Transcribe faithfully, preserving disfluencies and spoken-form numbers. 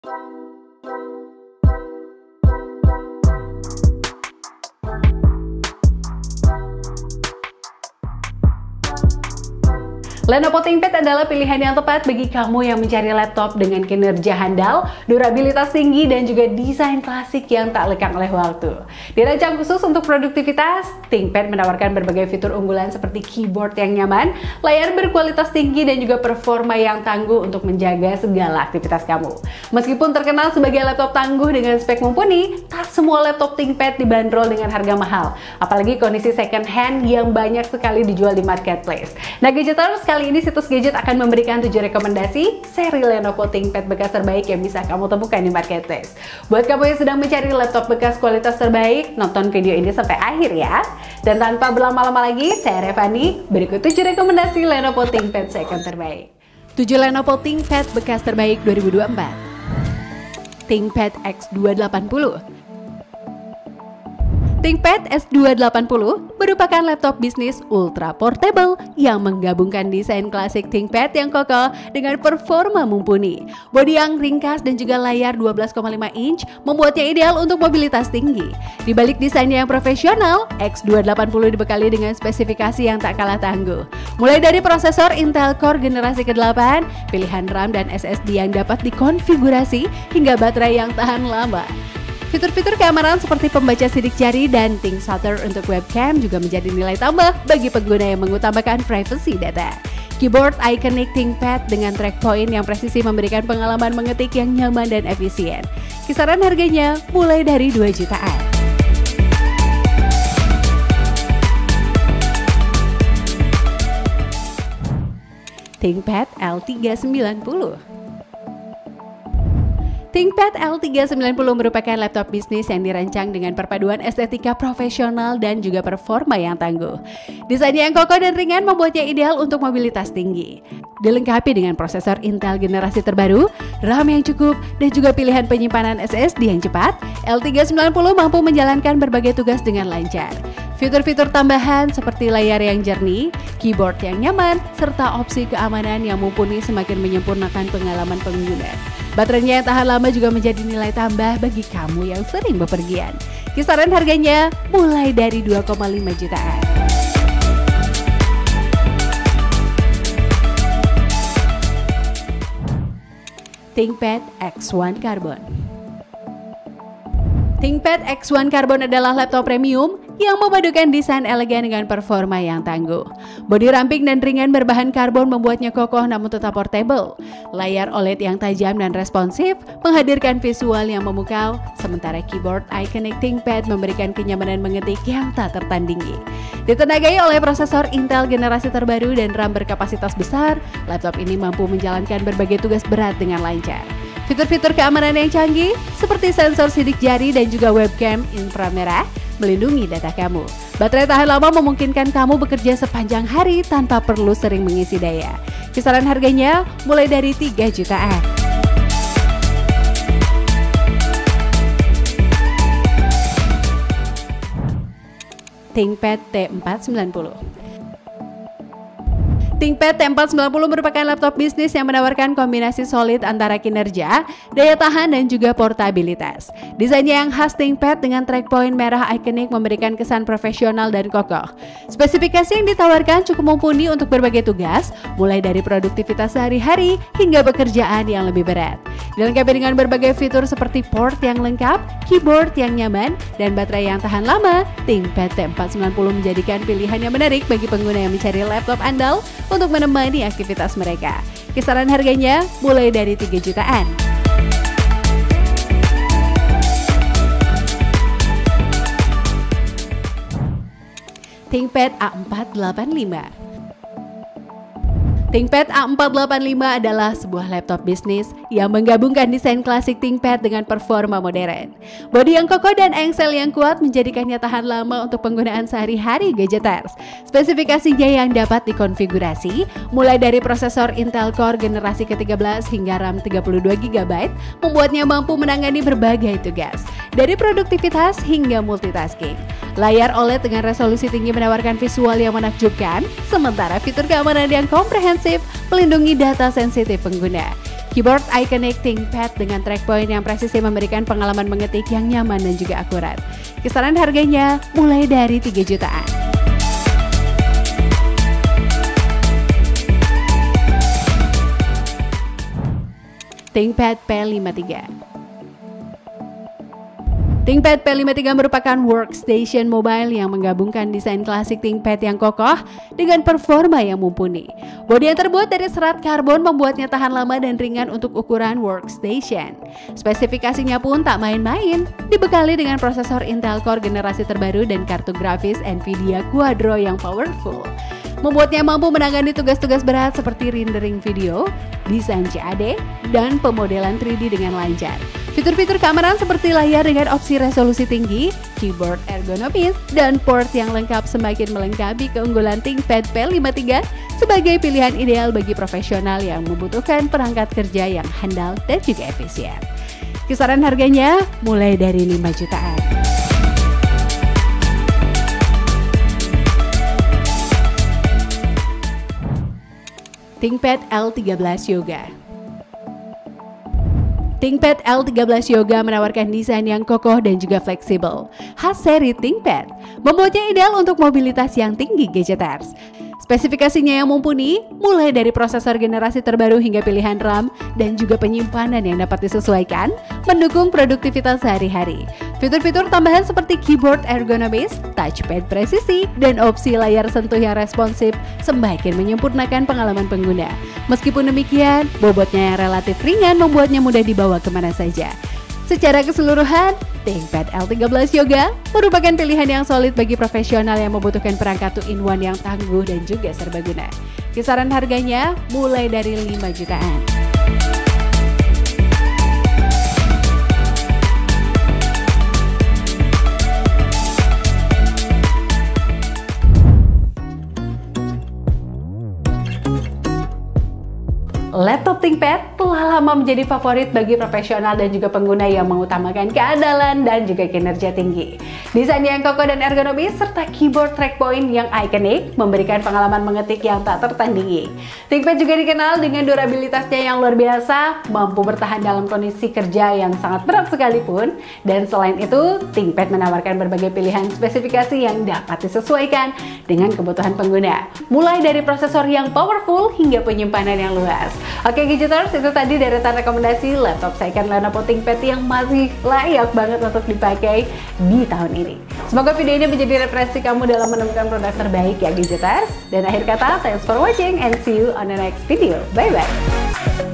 Lenovo ThinkPad adalah pilihan yang tepat bagi kamu yang mencari laptop dengan kinerja handal, durabilitas tinggi, dan juga desain klasik yang tak lekang oleh waktu. Dirancang khusus untuk produktivitas, ThinkPad menawarkan berbagai fitur unggulan seperti keyboard yang nyaman, layar berkualitas tinggi, dan juga performa yang tangguh untuk menjaga segala aktivitas kamu. Meskipun terkenal sebagai laptop tangguh dengan spek mumpuni, tak semua laptop ThinkPad dibanderol dengan harga mahal, apalagi kondisi second hand yang banyak sekali dijual di marketplace. Nah, Gadgeters, kali ini situs Gadget akan memberikan tujuh rekomendasi seri Lenovo ThinkPad bekas terbaik yang bisa kamu temukan di marketplace. Buat kamu yang sedang mencari laptop bekas kualitas terbaik, nonton video ini sampai akhir ya. Dan tanpa berlama-lama lagi, saya Revani, berikut tujuh rekomendasi Lenovo ThinkPad second terbaik. tujuh Lenovo ThinkPad bekas terbaik dua ribu dua puluh empat. ThinkPad X dua delapan nol. ThinkPad X dua delapan nol merupakan laptop bisnis ultra portable yang menggabungkan desain klasik ThinkPad yang kokoh dengan performa mumpuni. Bodi yang ringkas dan juga layar dua belas koma lima inch membuatnya ideal untuk mobilitas tinggi. Di balik desainnya yang profesional, X dua delapan nol dibekali dengan spesifikasi yang tak kalah tangguh. Mulai dari prosesor Intel Core generasi kedelapan, pilihan RAM dan S S D yang dapat dikonfigurasi, hingga baterai yang tahan lama. Fitur-fitur keamanan seperti pembaca sidik jari dan ThinkShutter untuk webcam juga menjadi nilai tambah bagi pengguna yang mengutamakan privasi data. Keyboard iconic ThinkPad dengan track point yang presisi memberikan pengalaman mengetik yang nyaman dan efisien. Kisaran harganya mulai dari dua jutaan. ThinkPad L tiga sembilan nol. ThinkPad L tiga sembilan nol merupakan laptop bisnis yang dirancang dengan perpaduan estetika profesional dan juga performa yang tangguh. Desainnya yang kokoh dan ringan membuatnya ideal untuk mobilitas tinggi. Dilengkapi dengan prosesor Intel generasi terbaru, RAM yang cukup, dan juga pilihan penyimpanan S S D yang cepat, L tiga sembilan nol mampu menjalankan berbagai tugas dengan lancar. Fitur-fitur tambahan seperti layar yang jernih, keyboard yang nyaman, serta opsi keamanan yang mumpuni semakin menyempurnakan pengalaman pengguna. Baterainya yang tahan lama juga menjadi nilai tambah bagi kamu yang sering bepergian. Kisaran harganya mulai dari dua koma lima jutaan. ThinkPad X satu Carbon. ThinkPad X satu Carbon adalah laptop premium yang memadukan desain elegan dengan performa yang tangguh. Bodi ramping dan ringan berbahan karbon membuatnya kokoh namun tetap portable. Layar O L E D yang tajam dan responsif menghadirkan visual yang memukau, sementara keyboard iconic ThinkPad memberikan kenyamanan mengetik yang tak tertandingi. Ditenagai oleh prosesor Intel generasi terbaru dan RAM berkapasitas besar, laptop ini mampu menjalankan berbagai tugas berat dengan lancar. Fitur-fitur keamanan yang canggih seperti sensor sidik jari dan juga webcam inframerah melindungi data kamu. Baterai tahan lama memungkinkan kamu bekerja sepanjang hari tanpa perlu sering mengisi daya. Kisaran harganya mulai dari tiga jutaan. ThinkPad T empat sembilan nol. ThinkPad T empat sembilan nol merupakan laptop bisnis yang menawarkan kombinasi solid antara kinerja, daya tahan, dan juga portabilitas. Desainnya yang khas ThinkPad dengan track point merah ikonik memberikan kesan profesional dan kokoh. Spesifikasi yang ditawarkan cukup mumpuni untuk berbagai tugas, mulai dari produktivitas sehari-hari hingga pekerjaan yang lebih berat. Dilengkapi dengan berbagai fitur seperti port yang lengkap, keyboard yang nyaman, dan baterai yang tahan lama, ThinkPad T empat sembilan nol menjadikan pilihan yang menarik bagi pengguna yang mencari laptop andal untuk menemani aktivitas mereka. Kisaran harganya mulai dari tiga jutaan. ThinkPad A empat delapan lima. ThinkPad A empat delapan lima adalah sebuah laptop bisnis yang menggabungkan desain klasik ThinkPad dengan performa modern. Bodi yang kokoh dan engsel yang kuat menjadikannya tahan lama untuk penggunaan sehari-hari Gadgeters. Spesifikasinya yang dapat dikonfigurasi, mulai dari prosesor Intel Core generasi ke tiga belas hingga RAM tiga puluh dua giga byte, membuatnya mampu menangani berbagai tugas, dari produktivitas hingga multitasking. Layar O L E D dengan resolusi tinggi menawarkan visual yang menakjubkan, sementara fitur keamanan yang komprehensif melindungi data sensitif pengguna. Keyboard Iconic ThinkPad dengan trackpoint yang presisi memberikan pengalaman mengetik yang nyaman dan juga akurat. Kisaran harganya mulai dari tiga jutaan. ThinkPad P lima puluh tiga. ThinkPad P lima puluh tiga merupakan workstation mobile yang menggabungkan desain klasik ThinkPad yang kokoh dengan performa yang mumpuni. Bodi yang terbuat dari serat karbon membuatnya tahan lama dan ringan untuk ukuran workstation. Spesifikasinya pun tak main-main, dibekali dengan prosesor Intel Core generasi terbaru dan kartu grafis Nvidia Quadro yang powerful. Membuatnya mampu menangani tugas-tugas berat seperti rendering video, desain C A D, dan pemodelan tiga D dengan lancar. Fitur-fitur keamanan seperti layar dengan opsi resolusi tinggi, keyboard ergonomis, dan port yang lengkap semakin melengkapi keunggulan ThinkPad P lima puluh tiga sebagai pilihan ideal bagi profesional yang membutuhkan perangkat kerja yang handal dan juga efisien. Kisaran harganya mulai dari lima jutaan. ThinkPad L tiga belas Yoga. ThinkPad L tiga belas Yoga menawarkan desain yang kokoh dan juga fleksibel, khas seri ThinkPad, membuatnya ideal untuk mobilitas yang tinggi gadgeters. Spesifikasinya yang mumpuni, mulai dari prosesor generasi terbaru hingga pilihan RAM dan juga penyimpanan yang dapat disesuaikan, mendukung produktivitas sehari-hari. Fitur-fitur tambahan seperti keyboard ergonomis, touchpad presisi, dan opsi layar sentuh yang responsif semakin menyempurnakan pengalaman pengguna. Meskipun demikian, bobotnya yang relatif ringan membuatnya mudah dibawa kemana saja. Secara keseluruhan, ThinkPad L tiga belas Yoga merupakan pilihan yang solid bagi profesional yang membutuhkan perangkat two in one yang tangguh dan juga serbaguna. Kisaran harganya mulai dari lima jutaan. Laptop ThinkPad telah lama menjadi favorit bagi profesional dan juga pengguna yang mengutamakan keandalan dan juga kinerja tinggi. Desain yang kokoh dan ergonomis serta keyboard trackpoint yang ikonik memberikan pengalaman mengetik yang tak tertandingi. ThinkPad juga dikenal dengan durabilitasnya yang luar biasa, mampu bertahan dalam kondisi kerja yang sangat berat sekalipun, dan selain itu, ThinkPad menawarkan berbagai pilihan spesifikasi yang dapat disesuaikan dengan kebutuhan pengguna, mulai dari prosesor yang powerful hingga penyimpanan yang luas. Oke gadgeters, itu tadi deretan rekomendasi laptop second Lenovo ThinkPad yang masih layak banget untuk dipakai di tahun ini. Semoga video ini menjadi referensi kamu dalam menemukan produk terbaik ya gadgeters. Dan akhir kata, thanks for watching and see you on the next video. Bye bye.